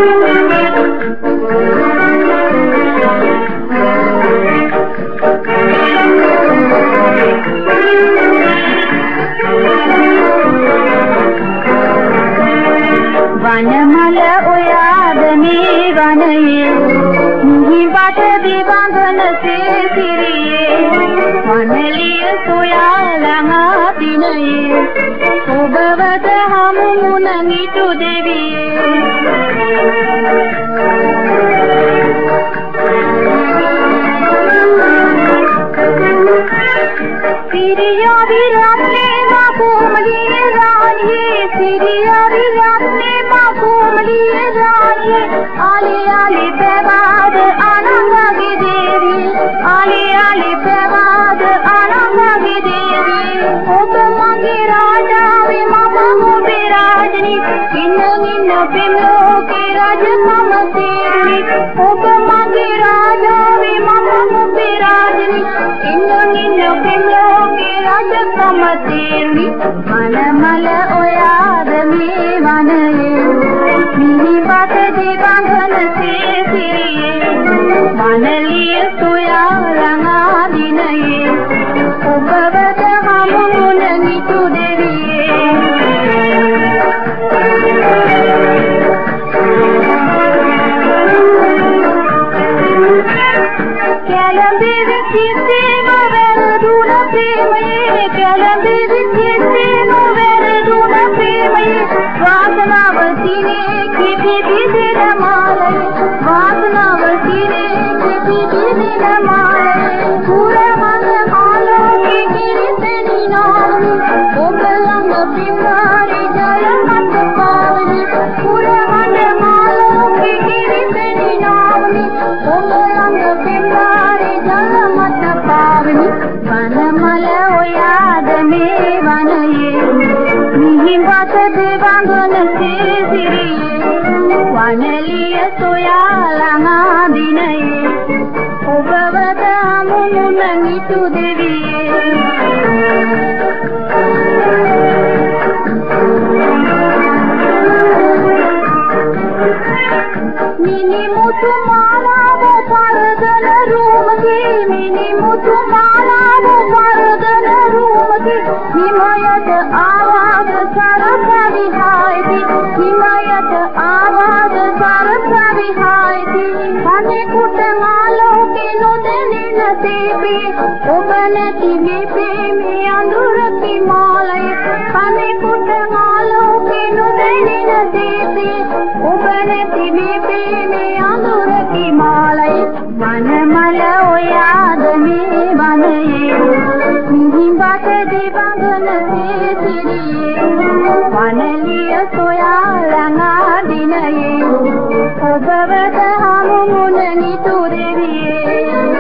वनमल उयादने वनये मुहि बाट दिवांगन से सिरिये वनलिय सोया लंगा दिनये उबवद हम मुनंगितु देविये सिरिया विरामने माँ कोमलिये रानिये सिरिया विरामने माँ कोमलिये रानिये आले आले पैवाद आना भागी देवी आले आले पैवाद आना भागी देवी ओब मांगे राजा वे मामा को विराजनी इन्न इन्न पिमलो के राज कम तेरी ओब मांगे राजा वे मामा को विराजनी इन्न इन्न पिमलो कमतेरी वनमल उयाद में वनये मिहि बाट दिवांगन से सिरिये वनलिय सोया रंगा दिनये उबवद हम मुनंगितु देविये कैलंबे विचिते नोवेल प्रेमये कैलंबे विचिते नोवेल प्रेमये वासनावती ने किपि बिदिन मालये वासनावती ने किपि बिदिन मालये पूरा मन हालो के गिरितनी नामी ओबलंग बिमारी जय मत पावनी पूरा मन हालो के गिरितनी नामी ओबलंग बिमारी जय मत पावनी वनमल उयाद में वनये मिहि बाट दिवांगन से सिरिये वनलिय सोया लंगा दिनये उबवद हम मुनंगितु देविये मिनी मुथु माला वो परदन रूम की मिनी मुथु माला वो परदन रूम की हिमायत आवाज सरस विहाय थी हिमायत आवाज सरस विहाय थी हने कुट मालो के नोदने नसीबी उबनती बेपे में अंदुर की मालय हने कुट मालो के नोदने नसीबी उबनती बेपे में अंदुर की मालय वनमल उयाद में वनये मिहि बाट दिवांगन से सिरिये वनलिय सोया रंगा दिनये उबवद हम मुनंगितु देविये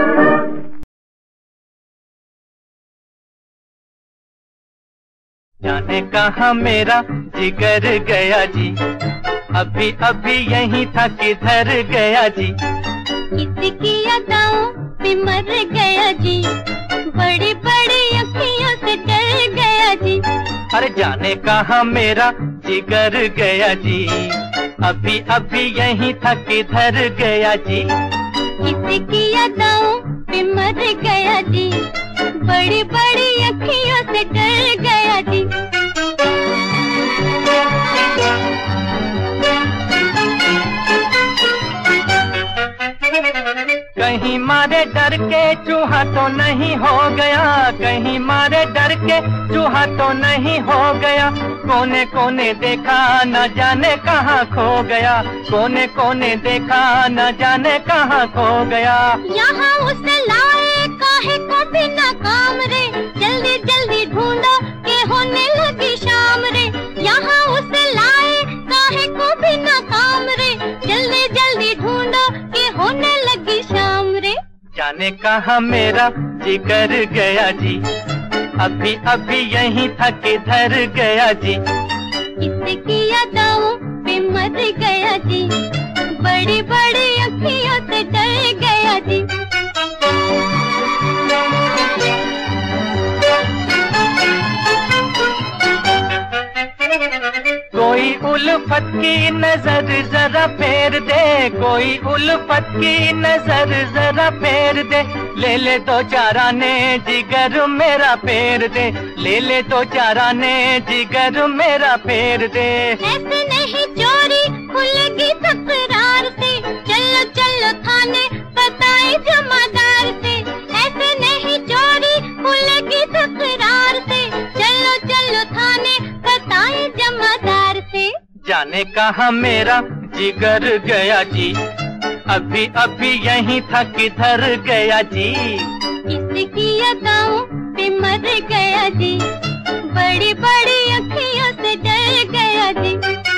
जाने कहाँ मेरा जिगर गया जी अभी अभी यहीं था किधर गया जी किसकी यादों में मर गया जी बड़ी बड़ी अखियों से डर गया जी अरे जाने कहाँ मेरा जिगर गया जी अभी अभी यहीं था किधर गया जी किसकी यादों में मर गया जी बड़ी बड़ी अखियों से डर गया जी कहीं मारे डर के चूहा तो नहीं हो गया कहीं मारे डर के चूहा तो नहीं हो गया कोने कोने देखा न जाने कहाँ खो गया कोने कोने देखा न जाने कहाँ खो गया यहाँ उसे लाए काहे को भी ना काम रे जल्दी जल्दी ढूंढो के होने लगी शाम रे यहाँ उसे लाए काहे को भी ना काम रे जल्दी जल्दी ढूंढो के होने लगी शाम रे जाने कहाँ मेरा जिगर गया जी अभी अभी यहीं था किधर गया जी किसकी यादों पे मर गया जी बड़ी बड़ी अखियों से डर गया जी कोई उल्फत की नजर जरा फेर दे, कोई उल्फत की नजर जरा फेर दे, ले ले दो चार आने जिगर मेरा फेर दे, ले ले दो चार आने जिगर मेरा फेर दे। ऐसे नहीं चोरी खुलेगी तकरार से, चलो चलो थाने बताए जमादार से। ऐसे नहीं चोरी खुलेगी तकरार से, चलो चलो थाने बताए जमादार से। जाने कहाँ मेरा जिगर गया जी, अभी अभी यहीं था किधर गया जी। इसकी अदाओं पे मर गया जी, बड़ी बड़ी अखियों से डर गया जी।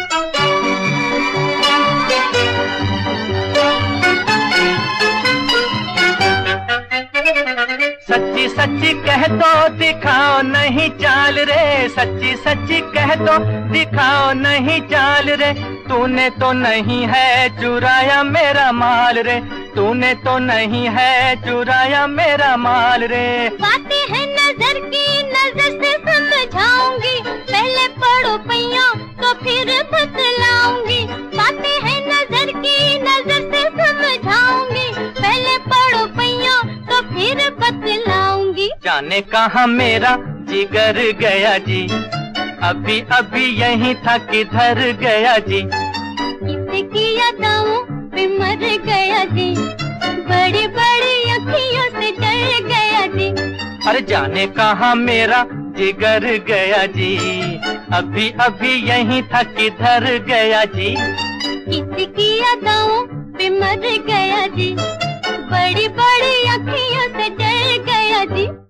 सच्ची सच्ची कह दो दिखाओ नहीं चाल रे, सच्ची सच्ची कह दो दिखाओ नहीं चाल रे, तूने तो नहीं है चुराया मेरा माल रे, तूने तो नहीं है चुराया मेरा माल रे। बातें हैं नजर की, नजर से समझाऊंगी, पहले पढ़ो पैया तो फिर बतलाऊंगी। बातें हैं नजर की, नजर से समझाऊंगी, पहले पढ़ो पैया तो फिर बतलाऊंगी। जाने कहाँ मेरा जिगर गया जी, अभी अभी यहीं था किधर गया जी। इसकी अदाओं पे मर गया जी, बड़ी बड़ी अखियों से डर गया जी। अरे जाने कहाँ मेरा जिगर गया जी, अभी अभी यहीं था किधर गया जी। इसकी अदाओं पे मर गया जी, बड़ी बड़ी अखियों से डर गया जी।